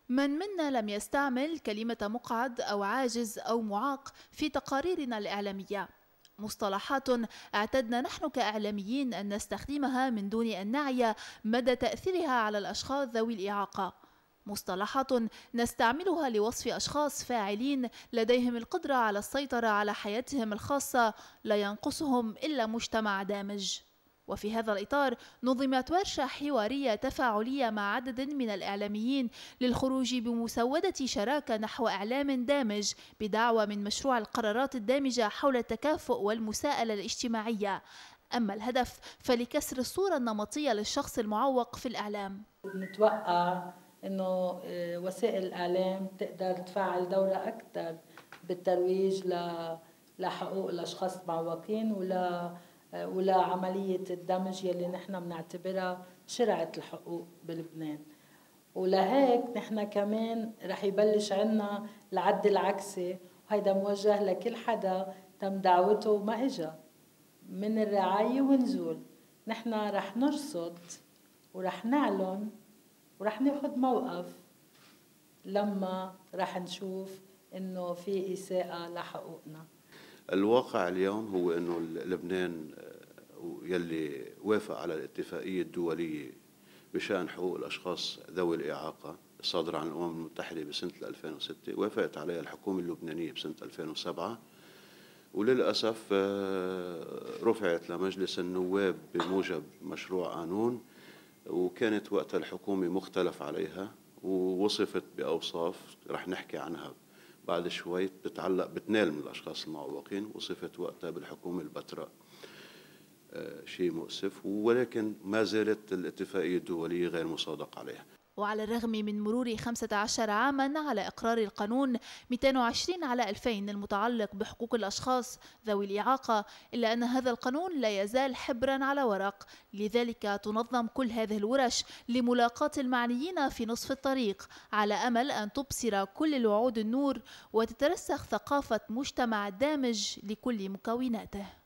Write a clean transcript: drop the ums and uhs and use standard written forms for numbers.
من منا لم يستعمل كلمة مقعد أو عاجز أو معاق في تقاريرنا الإعلامية؟ مصطلحات اعتدنا نحن كإعلاميين أن نستخدمها من دون أن نعي مدى تأثيرها على الأشخاص ذوي الإعاقة. مصطلحات نستعملها لوصف أشخاص فاعلين لديهم القدرة على السيطرة على حياتهم الخاصة، لا ينقصهم إلا مجتمع دامج. وفي هذا الإطار نظمت ورشة حوارية تفاعلية مع عدد من الإعلاميين للخروج بمسودة شراكة نحو إعلام دامج بدعوى من مشروع القرارات الدامجة حول التكافؤ والمساءلة الاجتماعية. أما الهدف فلكسر الصورة النمطية للشخص المعوق في الإعلام. نتوقع إنه وسائل الإعلام تقدر تفعل دورها أكثر بالترويج لحقوق الأشخاص المعوقين ولا عملية الدمج يلي نحن بنعتبرها شرعة الحقوق بلبنان. ولهيك نحن كمان رح يبلش عنا العد العكسي، وهيدا موجه لكل حدا تم دعوته وما إجا من الرعاية ونزول. نحن رح نرصد ورح نعلن ورح ناخد موقف لما رح نشوف إنه في إساءة لحقوقنا. الواقع اليوم هو إنه لبنان يلي وافق على الاتفاقية الدولية بشأن حقوق الأشخاص ذوي الإعاقة الصادرة عن الأمم المتحدة بسنة 2006، وافقت عليها الحكومة اللبنانية بسنة 2007، وللأسف رفعت لمجلس النواب بموجب مشروع قانون، وكانت وقتها الحكومة مختلف عليها ووصفت بأوصاف رح نحكي عنها بعد شوي بتنال من الأشخاص المعوقين. وصفت وقتها بالحكومة البتراء، شيء مؤسف، ولكن ما زالت الاتفاقية الدولية غير مصادق عليها. وعلى الرغم من مرور 15 عاما على إقرار القانون 220/2000 المتعلق بحقوق الأشخاص ذوي الإعاقة، إلا أن هذا القانون لا يزال حبرا على ورق. لذلك تنظم كل هذه الورش لملاقاة المعنيين في نصف الطريق، على أمل أن تبصر كل الوعود النور وتترسخ ثقافة مجتمع دامج لكل مكوناته.